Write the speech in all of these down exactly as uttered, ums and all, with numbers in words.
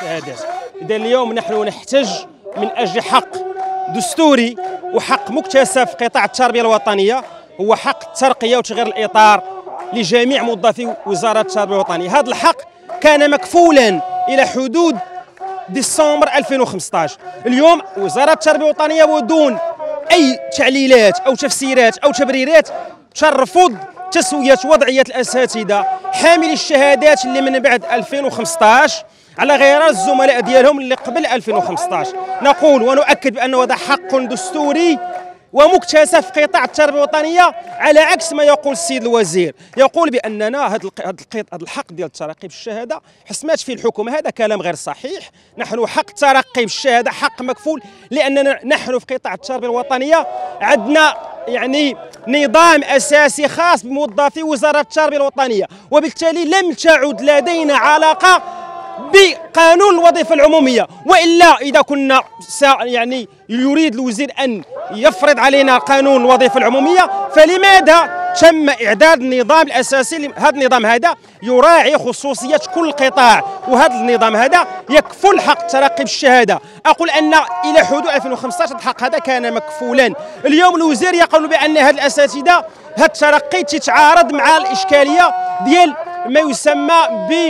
الشهادات. إذا اليوم نحن نحتج من أجل حق دستوري وحق مكتسب في قطاع التربية الوطنية، هو حق الترقية وتغيير الإطار لجميع موظفي وزارة التربية الوطنية. هذا الحق كان مكفولا إلى حدود ديسمبر ألفين وخمسة عشر. اليوم وزارة التربية الوطنية ودون أي تعليلات أو تفسيرات أو تبريرات ترفض تسوية وضعية الأساتذة حاملي الشهادات اللي من بعد ألفين وخمسة عشر على غير الزملاء ديالهم اللي قبل ألفين وخمسة عشر. نقول ونؤكد بأنه هذا حق دستوري ومكتسب في قطاع التربية الوطنية، على عكس ما يقول السيد الوزير. يقول بأننا هذا الحق ديال الترقي بالشهادة حسمات فيه الحكومة، هذا كلام غير صحيح. نحن حق الترقي بالشهادة حق مكفول، لأننا نحن في قطاع التربية الوطنية عندنا يعني نظام أساسي خاص بموظفي وزارة التربية الوطنية، وبالتالي لم تعد لدينا علاقة بقانون الوظيفة العمومية. وإلا إذا كنا يعني يريد الوزير أن يفرض علينا قانون الوظيفة العمومية، فلماذا تم إعداد النظام الأساسي؟ هذا النظام هذا يراعي خصوصية كل قطاع، وهذا النظام هذا يكفل حق الترقي بالشهادة. أقول أن إلى حدود ألفين وخمسة عشر الحق هذا كان مكفولا. اليوم الوزير يقول بأن هذه الأساتذة هذا الترقي تتعارض مع الإشكالية ديال ما يسمى ب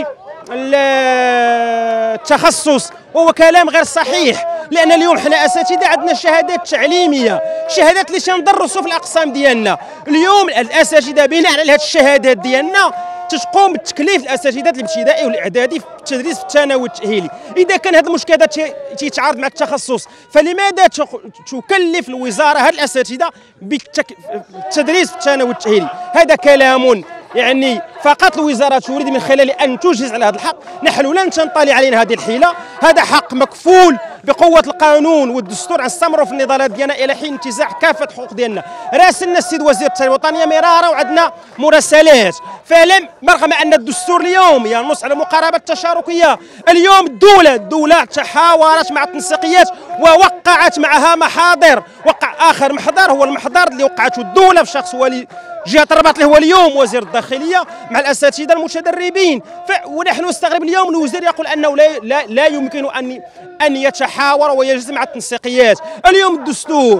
التخصص، وهو كلام غير صحيح. لان اليوم حنا اساتذه عندنا شهادات تعليميه، شهادات اللي تندرسوا في الاقسام ديالنا. اليوم الاساتذه بناء على هذه الشهادات ديالنا تقوم بتكليف الاساتذه الابتدائي والاعدادي في التدريس في الثانوي التاهيلي. اذا كان هذا المشكل هذا تيتعارض مع التخصص، فلماذا تكلف الوزاره هذه الاساتذه بالتدريس في الثانوي التاهيلي؟ هذا كلام يعني فقط الوزارة تريد من خلاله أن تجهز على هذا الحق. نحن لن تنطلي علينا هذه الحيلة، هذا حق مكفول بقوة القانون والدستور. نستمروا في النضالات ديالنا إلى حين انتزاع كافة حقوق ديالنا. راسلنا السيد وزير التربية الوطنية مرارا وعندنا مراسلات، فلم رغم أن الدستور اليوم ينص على مقاربة التشاركية. اليوم الدولة الدولة تحاورت مع التنسيقيات ووقعت معها محاضر. وقع آخر محضر هو المحضر اللي وقعته الدولة بشخص ولي جهة الرباط اللي هو اليوم وزير الداخلية مع الأساتذة المتدربين. ونحن نستغرب اليوم الوزير يقول أنه لا, لا, لا يمكن أن أن يتحاور ويجلس مع التنسيقيات. اليوم الدستور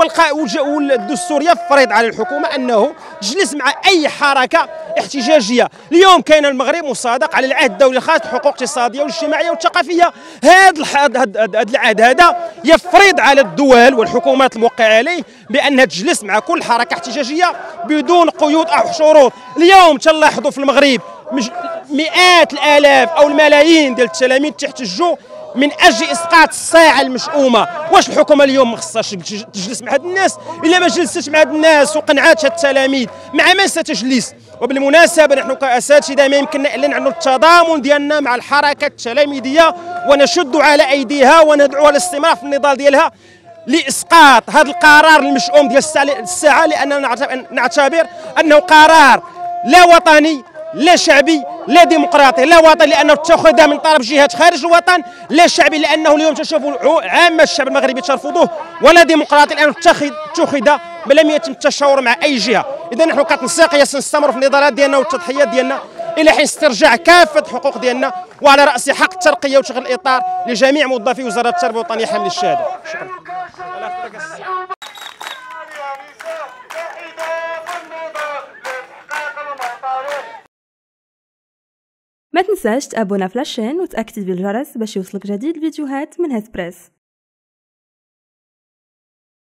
والدستور يفرض على الحكومة أنه تجلس مع أي حركة احتجاجية. اليوم كان المغرب مصادق على العهد الدولي الخاص بحقوق الاقتصادية والاجتماعية والثقافية. هذا العهد هذا يفرض على الدول والحكومات الموقعة عليه بأنها تجلس مع كل حركة احتجاجية بدون قيود أو شروط. اليوم تلاحظوا في المغرب مئات الآلاف أو الملايين ديال التلاميذ تحتجوا من اجل اسقاط الساعه المشؤومه. واش الحكومه اليوم ما خصهاش تجلس مع هاد الناس؟ الا ما جلست مع هاد الناس وقنعات هاد التلاميذ مع من ستجلس؟ وبالمناسبه نحن كاساتذه ما يمكننا الا نعلنوا التضامن ديالنا مع الحركه التلاميذيه ونشد على ايديها وندعوها للاستمرار في النضال ديالها لاسقاط هذا القرار المشؤوم ديال الساعه، لاننا نعتبر انه قرار لا وطني لا شعبي لا ديمقراطي. لا وطني لانه اتخذ من طرف جهات خارج الوطن، لا شعبي لانه اليوم تشوفوا عامه الشعب المغربي ترفضوه، ولا ديمقراطي لانه اتخذ اتخذ لم يتم التشاور مع اي جهه. اذا نحن كتنسيقيه سنستمر في النضالات ديالنا والتضحيات ديالنا الى حين استرجاع كافه حقوق ديالنا، وعلى راس حق الترقيه وتغيير الاطار لجميع موظفي وزاره التربيه الوطنيه حامل الشهاده. شكرا. ما تنساش تابونا في لاشين وتاكتيفي الجرس باش يوصلك جديد الفيديوهات من هاد بريس.